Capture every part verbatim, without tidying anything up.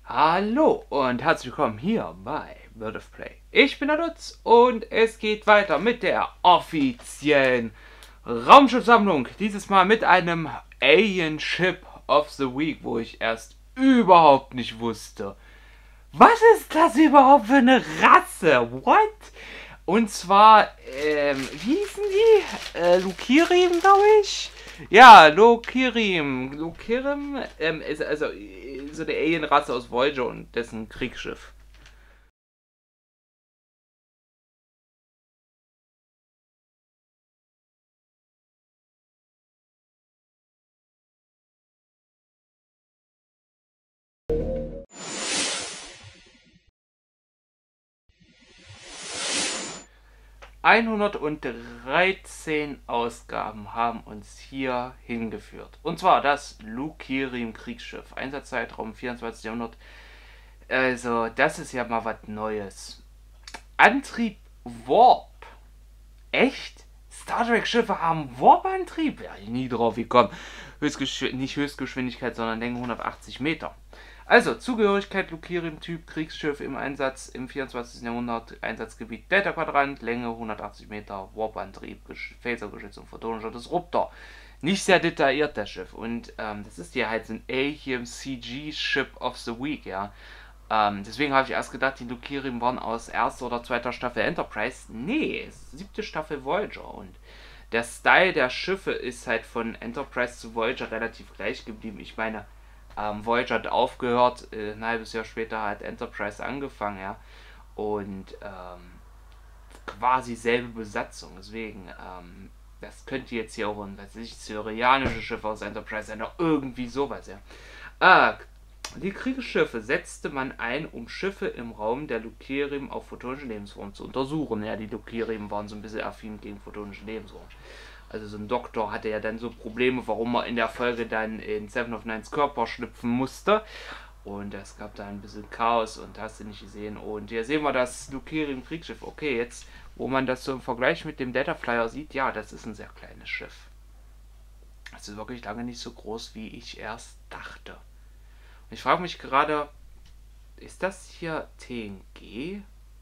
Hallo und herzlich willkommen hier bei World of Play. Ich bin der Lutz und es geht weiter mit der offiziellen Raumschiffsammlung. Dieses Mal mit einem Alien Ship of the Week, wo ich erst überhaupt nicht wusste. Was ist das überhaupt für eine Rasse? What? Und zwar, ähm, wie hießen die? Äh, Lukirim, glaube ich? Ja, Lokirim. Lokirim, ähm, ist also äh, so eine Alienrasse aus Voyager und dessen Kriegsschiff. hundertdreizehn Ausgaben haben uns hier hingeführt. Und zwar das Lukirim Kriegsschiff. Einsatzzeitraum vierundzwanzigsten Jahrhundert. Also, das ist ja mal was Neues. Antrieb Warp. Echt? Star Trek-Schiffe haben Warp-Antrieb? Ja, nie drauf gekommen. Höchstgeschw nicht Höchstgeschwindigkeit, sondern Länge hundertachtzig Meter. Also, Zugehörigkeit Lukirim-Typ, Kriegsschiff im Einsatz im vierundzwanzigsten Jahrhundert, Einsatzgebiet Delta-Quadrant, Länge hundertachtzig Meter, Warp-Antrieb, Phasergeschütz und photonischer Disruptor. Nicht sehr detailliert, das Schiff. Und ähm, das ist ja halt so ein A C G-Ship of the Week, ja. Ähm, deswegen habe ich erst gedacht, die Lukirim waren aus erster oder zweiter Staffel Enterprise. Nee, siebte Staffel Voyager. Und der Style der Schiffe ist halt von Enterprise zu Voyager relativ gleich geblieben. Ich meine, ähm, Voyager hat aufgehört, äh, ein halbes Jahr später hat Enterprise angefangen, ja. Und ähm, quasi selbe Besatzung. Deswegen, ähm, das könnte jetzt hier auch ein, weiß ich, syrianische Schiff aus Enterprise sein, oder irgendwie sowas, ja. Äh, die Kriegsschiffe setzte man ein, um Schiffe im Raum der Lukirim auf photonische Lebensformen zu untersuchen. Ja, die Lukirim waren so ein bisschen affin gegen photonische Lebensformen. Also so ein Doktor hatte ja dann so Probleme, warum er in der Folge dann in Seven of Nines Körper schlüpfen musste. Und es gab da ein bisschen Chaos und hast du nicht gesehen. Und hier sehen wir das Lukirim Kriegsschiff. Okay, jetzt, wo man das so im Vergleich mit dem Delta Flyer sieht, ja, das ist ein sehr kleines Schiff. Es ist wirklich lange nicht so groß, wie ich erst dachte. Ich frage mich gerade, ist das hier T N G?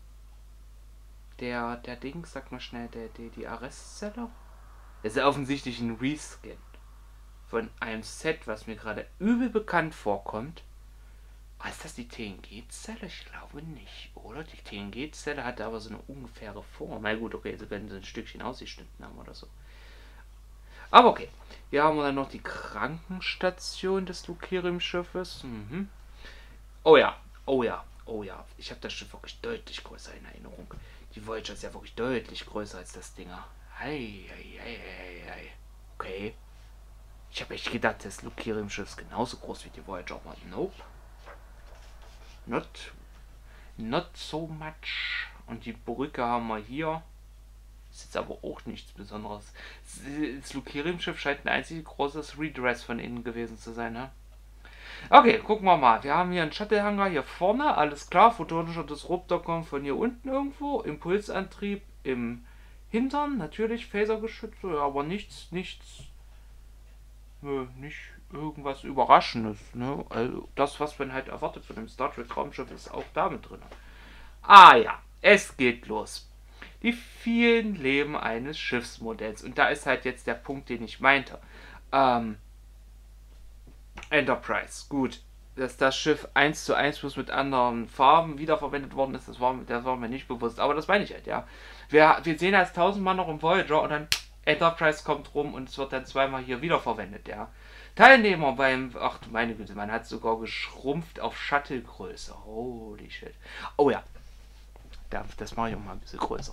Der, der Ding, sag mal schnell, der, der, die Arrestzelle? Das ist ja offensichtlich ein Reskin von einem Set, was mir gerade übel bekannt vorkommt. Ah, ist das die T N G-Zelle? Ich glaube nicht, oder? Die T N G-Zelle hatte aber so eine ungefähre Form. Na gut, okay, sie werden so ein Stückchen ausgeschnitten haben oder so. Aber okay. Hier haben wir dann noch die Krankenstation des Lukirim-Schiffes. Mhm. Oh ja, oh ja, oh ja. Ich habe das Schiff wirklich deutlich größer in Erinnerung. Die Voyager ist ja wirklich deutlich größer als das Dinger. Hei, hei, hei, hei, hei. Okay. Ich habe echt gedacht, das Lukirim-Schiff ist genauso groß wie die Voyager. Aber nope. Not, not so much. Und die Brücke haben wir hier. Ist jetzt aber auch nichts Besonderes. Das Lukirim-Schiff scheint ein einzig großes Redress von innen gewesen zu sein, ne? Okay, gucken wir mal. Wir haben hier einen Shuttle-Hangar hier vorne. Alles klar, photonischer Disruptor kommt von hier unten irgendwo. Impulsantrieb im Hintern. Natürlich Phasergeschütze, aber nichts, nichts, nö, nicht irgendwas Überraschendes. Ne? Also das, was man halt erwartet von dem Star Trek Raumschiff, ist auch damit drin. Ah ja, es geht los. Die vielen Leben eines Schiffsmodells. Und da ist halt jetzt der Punkt, den ich meinte. Ähm, Enterprise, gut. Dass das Schiff eins zu eins plus mit anderen Farben wiederverwendet worden ist, das war, das war mir nicht bewusst. Aber das meine ich halt, ja. Wir, wir sehen als tausendmal noch im Voyager und dann Enterprise kommt rum und es wird dann zweimal hier wiederverwendet, ja. Teilnehmer beim, ach du meine Güte, man hat sogar geschrumpft auf Shuttle-Größe. Holy shit. Oh ja, das mache ich auch mal ein bisschen größer.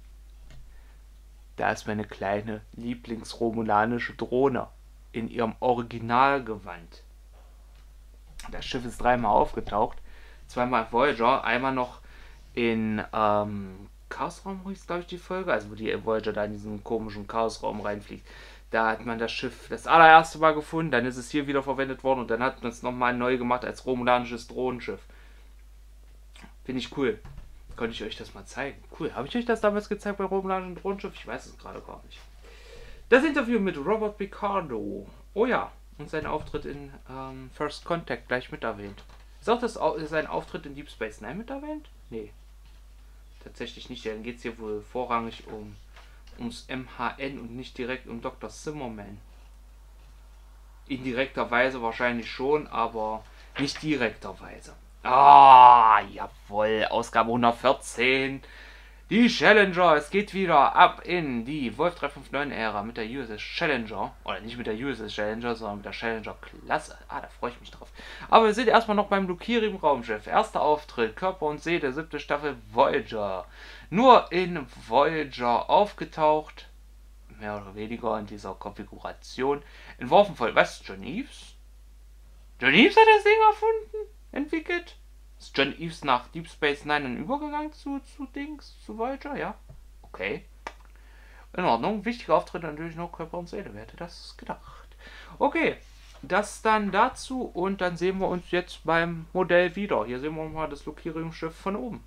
Da ist meine kleine Lieblingsromulanische Drohne in ihrem Originalgewand. Das Schiff ist dreimal aufgetaucht. Zweimal Voyager, einmal noch in ähm, Chaosraum, hieß glaube ich die Folge, also wo die Voyager da in diesen komischen Chaosraum reinfliegt. Da hat man das Schiff das allererste Mal gefunden, dann ist es hier wieder verwendet worden und dann hat man es nochmal neu gemacht als romulanisches Drohnenschiff. Finde ich cool. Konnte ich euch das mal zeigen. Cool. Habe ich euch das damals gezeigt bei Romulanischen Drohnenschiff? Ich weiß es gerade gar nicht. Das Interview mit Robert Picardo. Oh ja. Und sein Auftritt in ähm, First Contact gleich mit erwähnt. Ist auch das, sein Auftritt in Deep Space Nine mit erwähnt? Nee. Tatsächlich nicht. Dann geht es hier wohl vorrangig um ums M H N und nicht direkt um Doktor Zimmerman. Indirekterweise wahrscheinlich schon, aber nicht direkterweise. Ah, jawohl. Ausgabe hundertvierzehn. Die Challenger. Es geht wieder ab in die Wolf drei fünf neun Ära mit der U S S Challenger. Oder nicht mit der U S S Challenger, sondern mit der Challenger Klasse. Ah, da freue ich mich drauf. Aber wir sind erstmal noch beim Lukirium Raumschiff. Erster Auftritt, Körper und Seele, siebte Staffel Voyager. Nur in Voyager aufgetaucht. Mehr oder weniger in dieser Konfiguration. Entworfen von, was? John Eves? John Eves hat das Ding erfunden? Entwickelt? Ist John Eves nach Deep Space Nine dann übergegangen zu, zu Dings, zu Voyager? Ja. Okay. In Ordnung. Wichtiger Auftritt natürlich noch Körper und Seele. Wer hätte das gedacht? Okay. Das dann dazu und dann sehen wir uns jetzt beim Modell wieder. Hier sehen wir mal das Lukirium-Schiff von oben.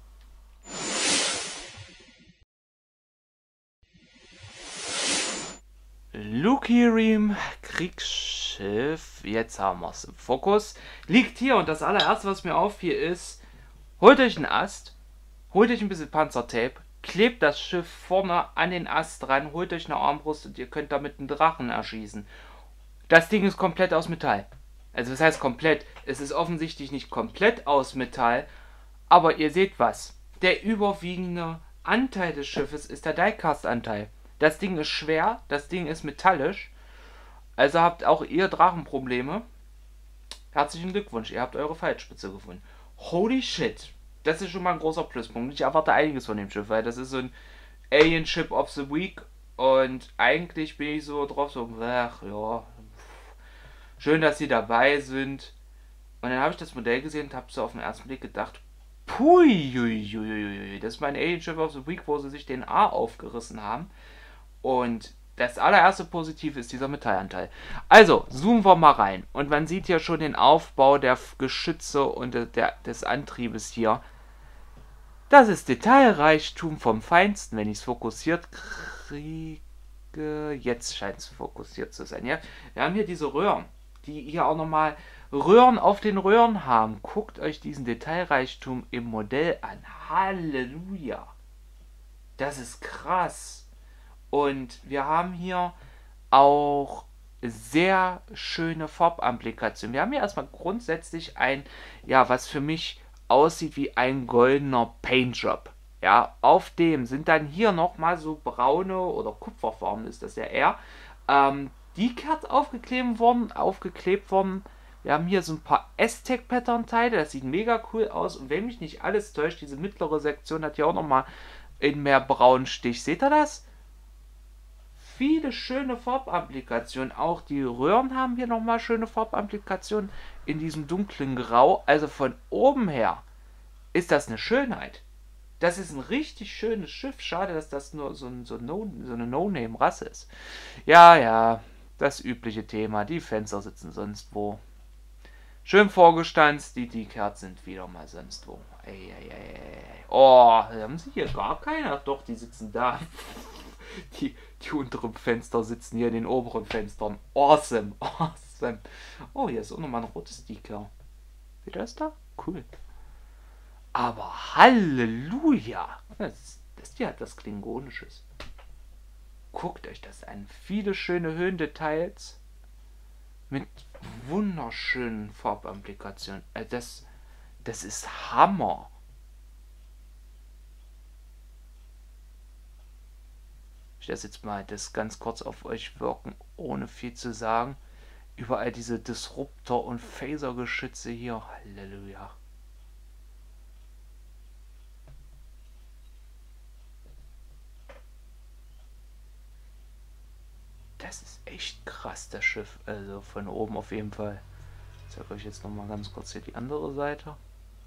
Lukirium Kriegsschiff, jetzt haben wir es im Fokus, liegt hier und das allererste, was mir auffiel, ist, holt euch einen Ast, holt euch ein bisschen Panzertape, klebt das Schiff vorne an den Ast dran, holt euch eine Armbrust und ihr könnt damit einen Drachen erschießen. Das Ding ist komplett aus Metall. Also was heißt komplett? Es ist offensichtlich nicht komplett aus Metall, aber ihr seht was. Der überwiegende Anteil des Schiffes ist der Diecast-Anteil. Das Ding ist schwer, das Ding ist metallisch. Also habt auch ihr Drachenprobleme. Herzlichen Glückwunsch, ihr habt eure Pfeilspitze gefunden. Holy shit. Das ist schon mal ein großer Pluspunkt. Ich erwarte einiges von dem Schiff, weil das ist so ein Alien Ship of the Week. Und eigentlich bin ich so drauf, so, ach ja, schön, dass sie dabei sind. Und dann habe ich das Modell gesehen und habe so auf den ersten Blick gedacht, puiuiuiui, das ist mein Alien Ship of the Week, wo sie sich den A aufgerissen haben. Und das allererste Positive ist dieser Metallanteil. Also, zoomen wir mal rein. Und man sieht ja schon den Aufbau der Geschütze und der, des Antriebes hier. Das ist Detailreichtum vom Feinsten, wenn ich es fokussiert kriege. Jetzt scheint es fokussiert zu sein. Ja? Wir haben hier diese Röhren, die hier auch nochmal Röhren auf den Röhren haben. Guckt euch diesen Detailreichtum im Modell an. Halleluja. Das ist krass. Und wir haben hier auch sehr schöne Farbapplikationen. Wir haben hier erstmal grundsätzlich ein, ja, was für mich aussieht wie ein goldener Paintjob. Ja, auf dem sind dann hier nochmal so braune oder Kupferfarben, ist das ja eher, ähm, Decals aufgeklebt worden, aufgeklebt worden. Wir haben hier so ein paar Aztec-Pattern-Teile, das sieht mega cool aus. Und wenn mich nicht alles täuscht, diese mittlere Sektion hat hier auch nochmal in mehr braunen Stich. Seht ihr das? Viele schöne Farbapplikationen. Auch die Röhren haben hier nochmal schöne Farbapplikationen in diesem dunklen Grau. Also von oben her ist das eine Schönheit. Das ist ein richtig schönes Schiff. Schade, dass das nur so, ein, so, no, so eine No-Name-Rasse ist. Ja, ja, das übliche Thema. Die Fenster sitzen sonst wo. Schön vorgestanzt, die Decals sind wieder mal sonst wo. Ei, ei, ei, ei. Oh, haben sie hier gar keine? Doch, die sitzen da. Die, die unteren Fenster sitzen hier in den oberen Fenstern. Awesome, awesome. Oh, hier ist auch nochmal ein rotes Decal. Seht ihr das da? Cool. Aber Halleluja. Das, das hier hat was Klingonisches. Guckt euch das an. Viele schöne Höhendetails. Mit wunderschönen Farbapplikationen. Das, das ist Hammer. Ich lasse jetzt mal das ganz kurz auf euch wirken, ohne viel zu sagen. Überall diese Disruptor- und Phaser-Geschütze hier. Halleluja. Das ist echt krass, das Schiff. Also von oben auf jeden Fall. Ich zeige euch jetzt nochmal ganz kurz hier die andere Seite.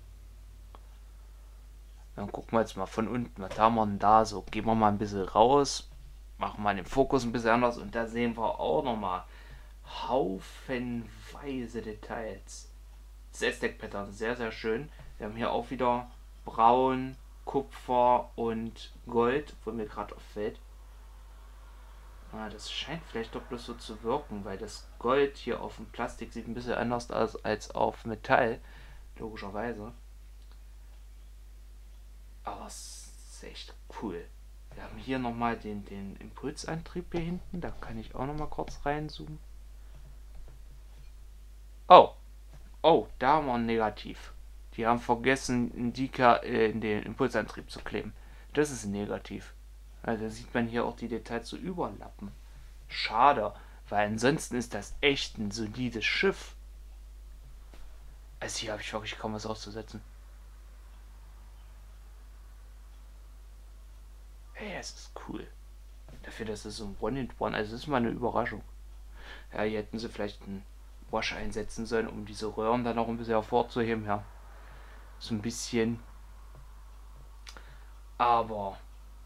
Dann gucken wir jetzt mal von unten. Was haben wir denn da so? Gehen wir mal ein bisschen raus. Machen wir den Fokus ein bisschen anders. Und da sehen wir auch nochmal haufenweise Details. Das Aztec-Pattern sehr, sehr schön. Wir haben hier auch wieder Braun, Kupfer und Gold, wo mir gerade auffällt. Ah, das scheint vielleicht doch bloß so zu wirken, weil das Gold hier auf dem Plastik sieht ein bisschen anders aus als auf Metall. logischerweise. Aber es ist echt cool. Wir haben hier nochmal den, den Impulsantrieb hier hinten. Da kann ich auch nochmal kurz reinzoomen. Oh. Oh, da haben wir ein Negativ. Die haben vergessen, einen Dika äh, in den Impulsantrieb zu kleben. Das ist ein Negativ. Also da sieht man hier auch die Details so überlappen. Schade, weil ansonsten ist das echt ein solides Schiff. Also hier habe ich wirklich kaum was auszusetzen. Hey, es ist cool. Dafür, dass es so ein One-in-One, also das ist mal eine Überraschung. Ja, hier hätten sie vielleicht einen Wash einsetzen sollen, um diese Röhren dann noch ein bisschen hervorzuheben, ja. So ein bisschen. Aber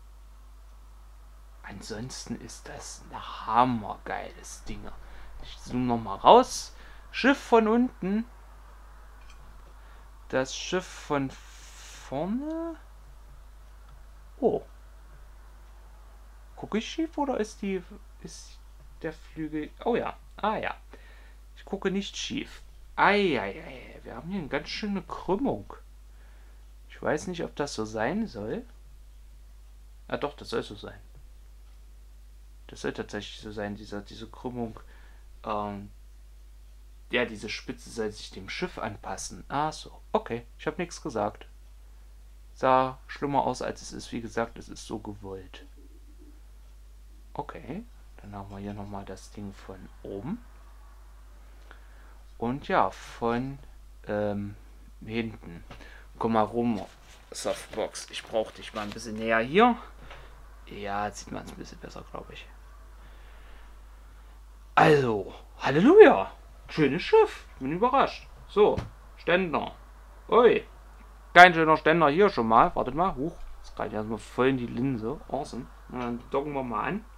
ansonsten ist das ein hammergeiles Ding. Ich zoome nochmal raus. Schiff von unten. Das Schiff von vorne. Oh. Gucke ich schief oder ist die. Ist der Flügel. Oh ja. Ah ja. Ich gucke nicht schief. Eieiei. Wir haben hier eine ganz schöne Krümmung. Ich weiß nicht, ob das so sein soll. Ah doch, das soll so sein. Das soll tatsächlich so sein, dieser, diese Krümmung. Ähm, ja, diese Spitze soll sich dem Schiff anpassen. Ah so, okay. Ich habe nichts gesagt. Sah schlimmer aus, als es ist. Wie gesagt, es ist so gewollt. Okay, dann haben wir hier nochmal das Ding von oben. Und ja, von ähm, hinten. Komm mal rum, Softbox. Ich brauche dich mal ein bisschen näher hier. Ja, jetzt sieht man es ein bisschen besser, glaube ich. Also, Halleluja. Schönes Schiff. Bin überrascht. So, Ständer. Ui. Kein schöner Ständer hier schon mal. Wartet mal. Huch. Jetzt greife ich erstmal voll in die Linse. Awesome. Und dann docken wir mal an.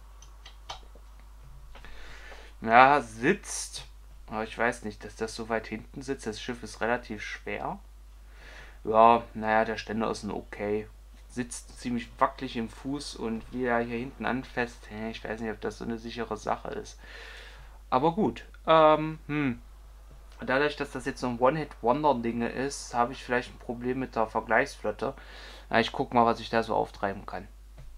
Ja, sitzt. Aber ich weiß nicht, dass das so weit hinten sitzt. Das Schiff ist relativ schwer. Ja, naja, der Ständer ist ein okay. Sitzt ziemlich wackelig im Fuß und wie er hier hinten anfasst, ich weiß nicht, ob das so eine sichere Sache ist. Aber gut. Ähm, hm. Dadurch, dass das jetzt so ein One-Hit-Wonder-Ding ist, habe ich vielleicht ein Problem mit der Vergleichsflotte. Na, ich gucke mal, was ich da so auftreiben kann.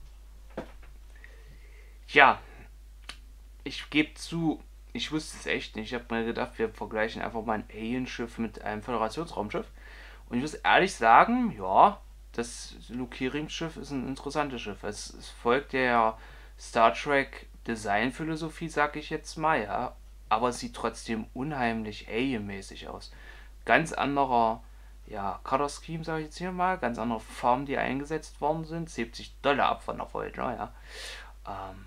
Ja, ich gebe zu, ich wusste es echt nicht. Ich habe mir gedacht, wir vergleichen einfach mal ein Alien-Schiff mit einem Föderationsraumschiff. Und ich muss ehrlich sagen, ja, das Lukirim-Schiff ist ein interessantes Schiff. Es, es folgt der Star Trek Designphilosophie, sag ich jetzt mal, ja. Aber es sieht trotzdem unheimlich Alien-mäßig aus. Ganz anderer, ja, Color Scheme, sage ich jetzt hier mal. Ganz andere Farben, die eingesetzt worden sind. siebzig Dollar ab von der Voyager, ja. Ähm,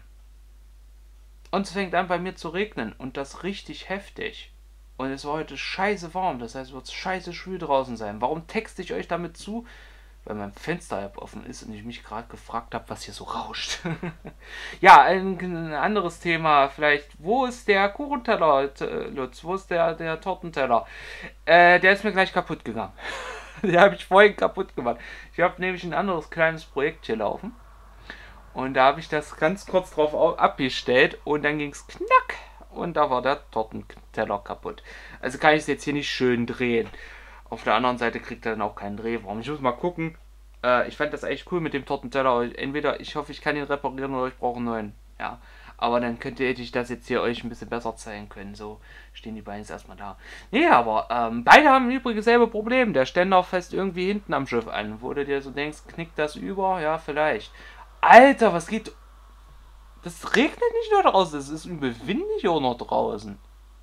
und es fängt an bei mir zu regnen. Und das richtig heftig. Und es war heute scheiße warm. Das heißt, es wird scheiße schwül draußen sein. Warum texte ich euch damit zu? Weil mein Fenster halb offen ist und ich mich gerade gefragt habe, was hier so rauscht. Ja, ein, ein anderes Thema vielleicht. Wo ist der Kuchenteller, Lutz? Wo ist der, der Tortenteller? Äh, der ist mir gleich kaputt gegangen. Den habe ich vorhin kaputt gemacht. Ich habe nämlich ein anderes kleines Projekt hier laufen. Und da habe ich das ganz kurz drauf abgestellt und dann ging es knack. Und da war der Tortenteller kaputt. Also kann ich es jetzt hier nicht schön drehen. Auf der anderen Seite kriegt er dann auch keinen Drehraum. Ich muss mal gucken. Äh, ich fand das echt cool mit dem Tortenteller. Entweder ich hoffe, ich kann ihn reparieren oder ich brauche einen neuen. Ja. Aber dann könnte ich das jetzt hier euch ein bisschen besser zeigen können. So stehen die beiden jetzt erstmal da. Nee, aber ähm, beide haben im Übrigen dasselbe Problem. Der Ständer fest irgendwie hinten am Schiff an. Wo du dir so denkst, knickt das über? Ja, vielleicht. Alter, was geht... Das regnet nicht nur draußen, es ist übel windig auch noch draußen.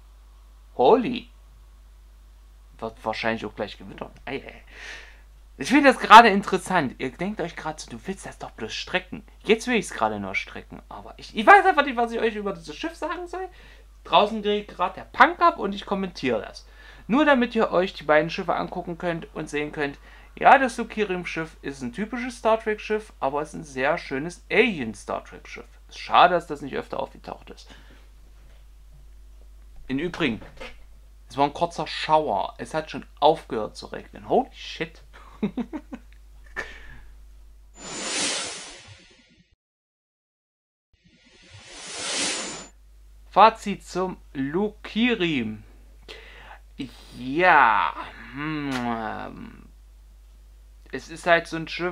Holy. Wird wahrscheinlich auch gleich gewittern. Ei, ei. Ich finde das gerade interessant. Ihr denkt euch gerade so, du willst das doch bloß strecken. Jetzt will ich es gerade nur strecken. Aber ich, ich weiß einfach nicht, was ich euch über dieses Schiff sagen soll. Draußen geht gerade der Punk ab und ich kommentiere das. Nur damit ihr euch die beiden Schiffe angucken könnt und sehen könnt, ja, das Lukirim-Schiff ist ein typisches Star Trek-Schiff, aber es ist ein sehr schönes Alien-Star Trek-Schiff. Es ist schade, dass das nicht öfter aufgetaucht ist. Im Übrigen, es war ein kurzer Schauer. Es hat schon aufgehört zu regnen. Holy shit. Fazit zum Lukirim. Ja, hm, ähm, es ist halt so ein Schiff,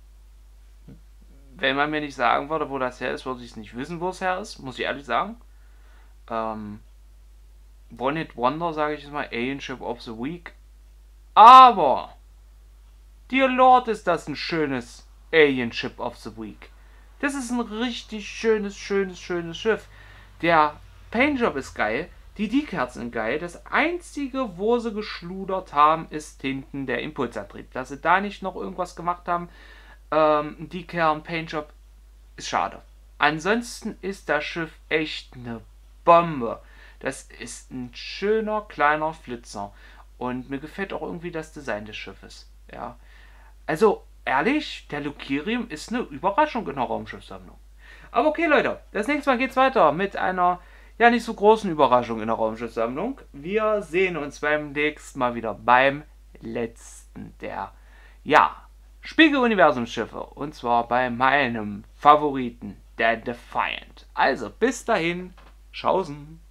wenn man mir nicht sagen würde, wo das her ist, würde ich es nicht wissen, wo es her ist, muss ich ehrlich sagen. Ähm, One Hit Wonder, sage ich jetzt mal, Alien Ship of the Week. Aber, dear Lord, ist das ein schönes Alien Ship of the Week. Das ist ein richtig schönes, schönes, schönes Schiff. Der Paintjob ist geil, die Deckkerzen sind geil. Das einzige, wo sie geschludert haben, ist hinten der Impulsantrieb. Dass sie da nicht noch irgendwas gemacht haben, ähm, Decker und Paintjob, ist schade. Ansonsten ist das Schiff echt eine Bombe. Das ist ein schöner kleiner Flitzer. Und mir gefällt auch irgendwie das Design des Schiffes. Ja. Also, ehrlich, der Lucirium ist eine Überraschung in der Raumschiffsammlung. Aber okay, Leute, das nächste Mal geht's weiter mit einer ja nicht so großen Überraschung in der Raumschiffsammlung. Wir sehen uns beim nächsten Mal wieder beim letzten der ja Spiegel-Universum-Schiffe. Und zwar bei meinem Favoriten, der Defiant. Also, bis dahin, Tschaußen.